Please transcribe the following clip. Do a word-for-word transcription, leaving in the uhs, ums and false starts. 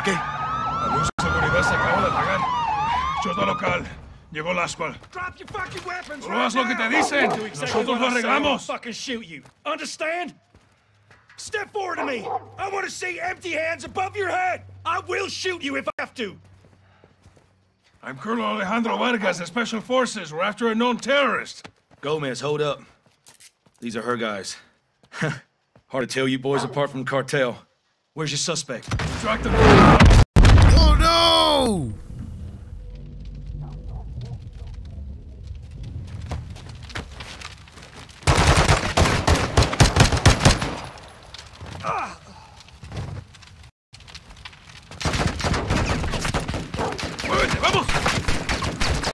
qué? La luz de seguridad se acaba de apagar. Chota local. Llegó el ascual. Drop your fucking weapons Solo haz lo que te dicen. Nosotros lo arreglamos. Fucking shoot you. Understand? Step forward to me. I want to see empty hands above your head. I will shoot you if I have to. I'm Colonel Alejandro Vargas of Special Forces. We're after a known terrorist. Gomez, hold up. These are her guys. Hard to tell you boys apart from cartel. Where's your suspect? Track them. Oh no!